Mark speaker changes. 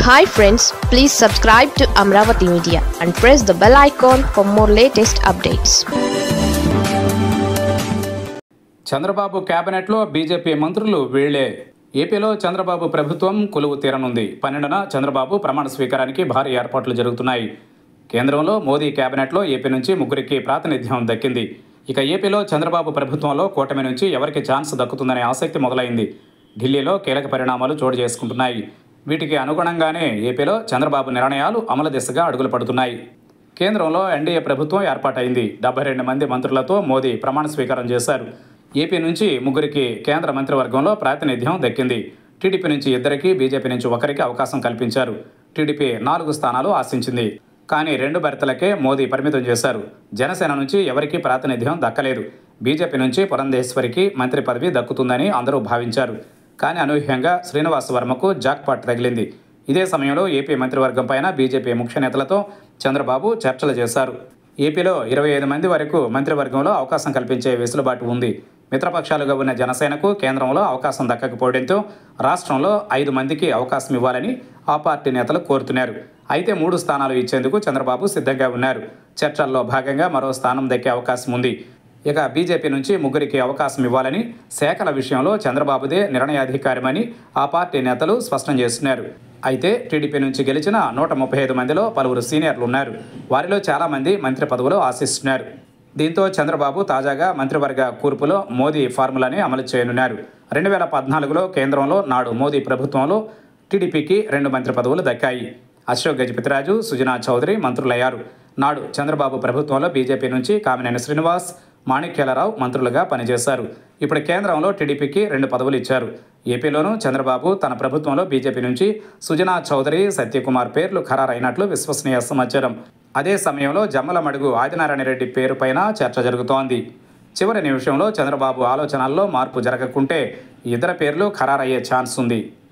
Speaker 1: Hi friends, please subscribe to Amravati Media and press the bell icon for more latest updates.
Speaker 2: Chandrababu కేబినెట్లో BJP మంత్రులు వీళ్లే. ఏపీలో చంద్రబాబు ప్రభుత్వం కొలువు తీరనుంది. 12న చంద్రబాబు ప్రమాణ స్వీకారానికి భారీ ఏర్పాట్లు జరుగుతున్నాయి. కేంద్రంలో మోదీ కేబినెట్లో ఏపీ నుంచి ముగ్గురికి ప్రాతినిధ్యం దక్కింది. ఇక ఏపీలో చంద్రబాబు ప్రభుత్వంలో కూటమి నుంచి ఎవరికి ఛాన్స్ దక్కుతుందనే ఆసక్తి మొదలైంది. ఢిల్లీలో కీలక పరిణామాలు చోటు చేసుకుంటున్నాయి. వీటికి అనుగుణంగానే ఏపీలో చంద్రబాబు నిర్ణయాలు అమలు దిశగా అడుగులు పడుతున్నాయి. కేంద్రంలో ఎన్డీఏ ప్రభుత్వం ఏర్పాటైంది. 72 మంది మంత్రులతో మోదీ ప్రమాణ స్వీకారం చేశారు. ఏపీ నుంచి ముగ్గురికి కేంద్ర మంత్రివర్గంలో ప్రాతినిధ్యం దక్కింది. టీడీపీ నుంచి ఇద్దరికి, బీజేపీ నుంచి ఒకరికి అవకాశం కల్పించారు. టీడీపీ 4 స్థానాలు ఆశించింది. కానీ 2 బెర్తలకే మోదీ పరిమితం చేశారు. జనసేన నుంచి ఎవరికీ ప్రాతినిధ్యం దక్కలేదు. బీజేపీ నుంచి పురంధేశ్వరికి మంత్రి పదవి దక్కుతుందని అందరూ భావించారు. కానీ అనూహ్యంగా శ్రీనివాస్ వర్మకు జాక్పాట్ తగిలింది. ఇదే సమయంలో ఏపీ మంత్రివర్గం పైన బీజేపీ ముఖ్య నేతలతో చంద్రబాబు చర్చలు చేశారు. ఏపీలో 25 మంది వరకు మంత్రివర్గంలో అవకాశం కల్పించే వెసులుబాటు ఉంది. మిత్రపక్షాలుగా ఉన్న జనసేనకు కేంద్రంలో అవకాశం దక్కకపోవడంతో రాష్ట్రంలో 5 మందికి అవకాశం ఇవ్వాలని ఆ పార్టీ నేతలు కోరుతున్నారు. అయితే 3 స్థానాలు ఇచ్చేందుకు చంద్రబాబు సిద్ధంగా ఉన్నారు. చర్చల్లో భాగంగా మరో స్థానం దక్కే అవకాశం ఉంది. ఇక బీజేపీ నుంచి ముగ్గురికి అవకాశం ఇవ్వాలని శాఖల విషయంలో చంద్రబాబుదే నిర్ణయాధికారమని ఆ పార్టీ నేతలు స్పష్టం చేస్తున్నారు. అయితే టీడీపీ నుంచి గెలిచిన 135 మందిలో పలువురు సీనియర్లు ఉన్నారు. వారిలో చాలామంది మంత్రి పదవులు ఆశిస్తున్నారు. దీంతో చంద్రబాబు తాజాగా మంత్రివర్గ కూర్పులో మోదీ ఫార్ములాని అమలు చేయనున్నారు. 2014లో కేంద్రంలో నాడు మోదీ ప్రభుత్వంలో టీడీపీకి 2 మంత్రి పదవులు దక్కాయి. అశోక్ గజపతిరాజు, సుజనా చౌదరి మంత్రులయ్యారు. నాడు చంద్రబాబు ప్రభుత్వంలో బీజేపీ నుంచి కామినేని శ్రీనివాస్, మాణిక్యాలరావు మంత్రులుగా పనిచేశారు. ఇప్పుడు కేంద్రంలో టీడీపీకి 2 పదవులు ఇచ్చారు. ఏపీలోనూ చంద్రబాబు తన ప్రభుత్వంలో బీజేపీ నుంచి సుజనా చౌదరి, సత్యకుమార్ పేర్లు ఖరారైనట్లు విశ్వసనీయ సమాచారం. అదే సమయంలో జమ్మలమడుగు ఆదినారాయణ రెడ్డి పేరుపైన చర్చ జరుగుతోంది. చివరి నిమిషంలో చంద్రబాబు ఆలోచనల్లో మార్పు జరగకుంటే ఇతర పేర్లు ఖరారయ్యే ఛాన్స్ ఉంది.